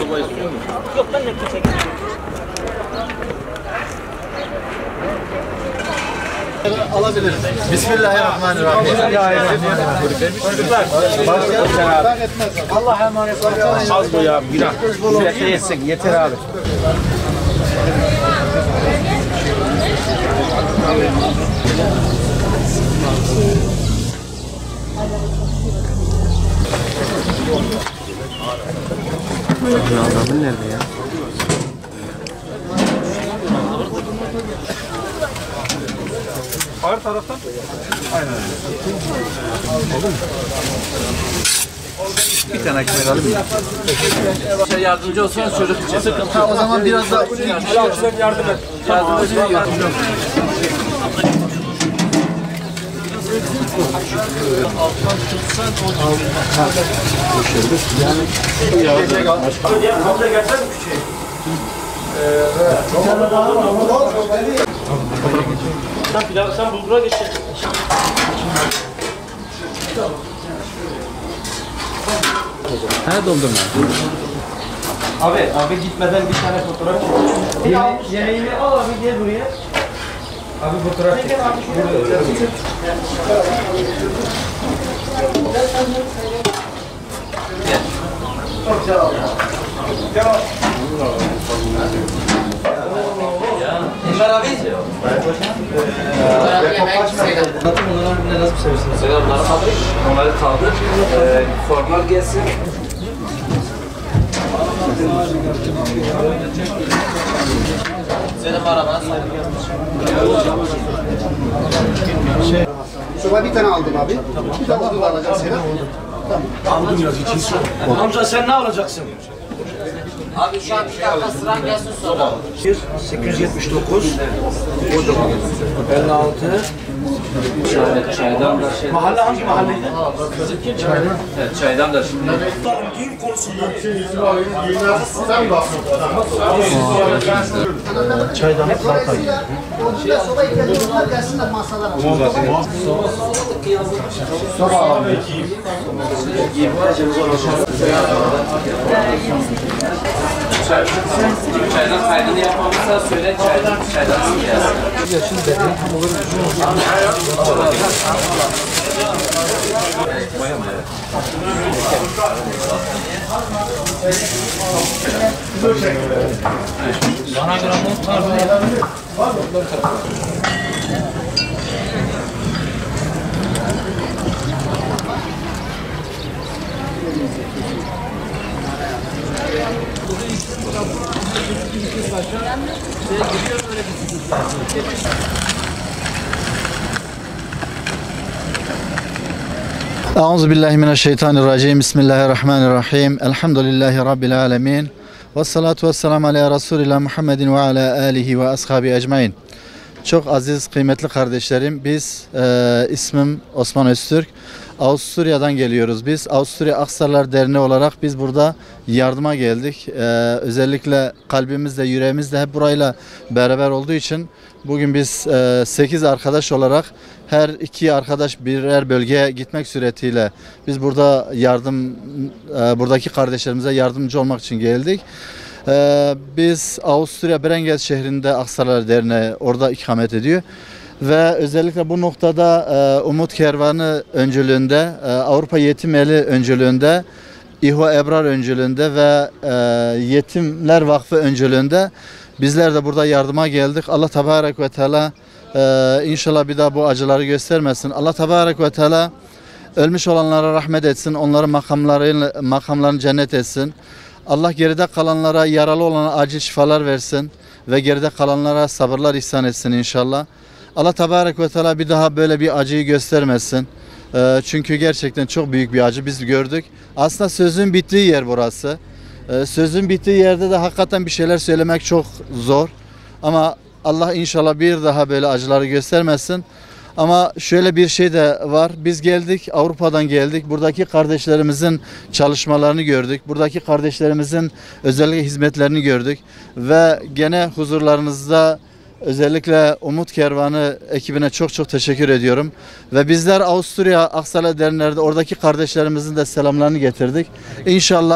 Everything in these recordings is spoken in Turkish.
çorba istiyor musun? Yok ben de çekeyim. Alabiliriz. Bismillahirrahmanirrahim. Allah'a emanet olun. Az koy abi. Günah. Sürekli yesin. Yeter abi. Adamın nerede ya? Her taraftan. Aynen öyle. Olur mu? Bir tane ekmek alayım mı? Yardımcı olsanız çocuk için. Sıkıntı. O zaman biraz da Sen yardım et. Yardımcı ol. Alttan tutsan o Sen bulgura geçeceksin. he doldurma. Abi gitmeden bir tane fotoğraf çek. Yemeğini al abi gel buraya. Abi fotoğraf çek. Enver abi. Anlatın onları nasıl seversiniz? Selamlar abi. Onları kaldır. Formlar gelsin. Senin arabana Soba bir tane aldım abi. Bir tane odun alacağım Selam. Amca sen ne alacaksın? Abi şu an bir dakika sıran gelsin sonra. 879 56 Çaydan da Mahalle hangi mahalle? Çaydan da şimdi. Giyim konusunda. Çaydanlık zaten. Odunla soba ihtiyacı gelsinler masalara. Soba abi. Çaydan kaydını yapmamızsa söyle çaydan gelsin. Bana göre not tarzı. Euzubillahimineşşeytanirracim. Bismillahirrahmanirrahim. Elhamdülillahi Rabbil alemin. Vessalatu vesselamu ala Resulillah Muhammedin ve ala alihi ve ashabi ecmain. Çok aziz, kıymetli kardeşlerim, biz ismim Osman Öztürk. Avusturya'dan geliyoruz biz. Avusturya Aksarlar Derneği olarak biz burada yardıma geldik. Özellikle kalbimizle, yüreğimizle hep burayla beraber olduğu için bugün biz 8 arkadaş olarak her 2 arkadaş birer bölgeye gitmek suretiyle biz burada buradaki kardeşlerimize yardımcı olmak için geldik. Biz Avusturya Brengel şehrinde Aksarlar Derneği orada ikamet ediyor. Ve özellikle bu noktada Umut Kervanı öncülüğünde, Avrupa Yetim Eli öncülüğünde, İHO Ebrar öncülüğünde ve Yetimler Vakfı öncülüğünde bizler de burada yardıma geldik. Allah Tebarek ve Teala inşallah bir daha bu acıları göstermesin. Allah Tebarek ve Teala ölmüş olanlara rahmet etsin, onların makamlarını cennet etsin. Allah geride kalanlara, yaralı olana acil şifalar versin ve geride kalanlara sabırlar ihsan etsin inşallah. Allah Tebarek ve Teala bir daha böyle bir acıyı göstermesin. Çünkü gerçekten çok büyük bir acı biz gördük. Aslında sözün bittiği yer burası. Sözün bittiği yerde de hakikaten bir şeyler söylemek çok zor. Ama Allah inşallah bir daha böyle acıları göstermesin. Ama şöyle bir şey de var. Biz geldik, Avrupa'dan geldik. Buradaki kardeşlerimizin çalışmalarını gördük. Buradaki kardeşlerimizin özellikle hizmetlerini gördük. Ve gene huzurlarınızda özellikle Umut Kervanı ekibine çok çok teşekkür ediyorum. Ve bizler Avusturya Aksarlar Derneği'nde oradaki kardeşlerimizin de selamlarını getirdik. İnşallah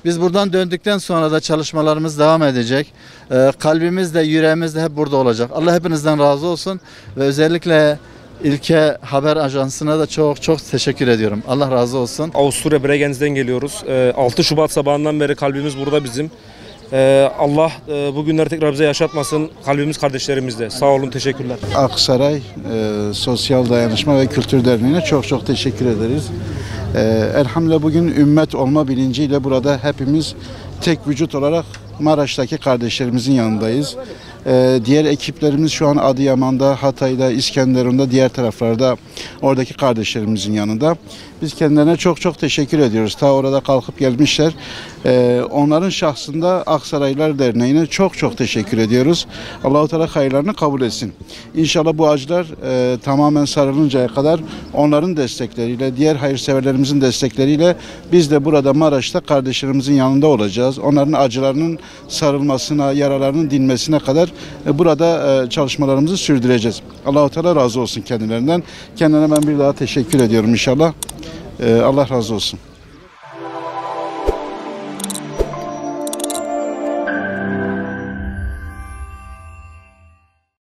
Biz buradan döndükten sonra da çalışmalarımız devam edecek. Kalbimiz de yüreğimiz de hep burada olacak. Allah hepinizden razı olsun ve özellikle İlke Haber Ajansı'na da çok çok teşekkür ediyorum. Allah razı olsun. Avusturya Bregenz'den geliyoruz. 6 Şubat sabahından beri kalbimiz burada bizim. Allah bu günleri tekrar bize yaşatmasın. Kalbimiz kardeşlerimizde. Sağ olun, teşekkürler. Aksaray Sosyal Dayanışma ve Kültür Derneği'ne çok çok teşekkür ederiz. Elhamdülillah bugün ümmet olma bilinciyle burada hepimiz tek vücut olarak Maraş'taki kardeşlerimizin yanındayız. Diğer ekiplerimiz şu an Adıyaman'da, Hatay'da, İskenderun'da, diğer taraflarda oradaki kardeşlerimizin yanında. Biz kendilerine çok çok teşekkür ediyoruz. Ta orada kalkıp gelmişler. Onların şahsında Aksaraylılar Derneği'ne çok çok teşekkür ediyoruz. Allah-u Teala hayırlarını kabul etsin. İnşallah bu acılar tamamen sarılıncaya kadar onların destekleriyle, diğer hayırseverlerimizin destekleriyle biz de burada Maraş'ta kardeşlerimizin yanında olacağız. Onların acılarının sarılmasına, yaralarının dinmesine kadar burada çalışmalarımızı sürdüreceğiz. Allah-u Teala razı olsun kendilerinden. Kendilerine ben bir daha teşekkür ediyorum inşallah. Allah razı olsun.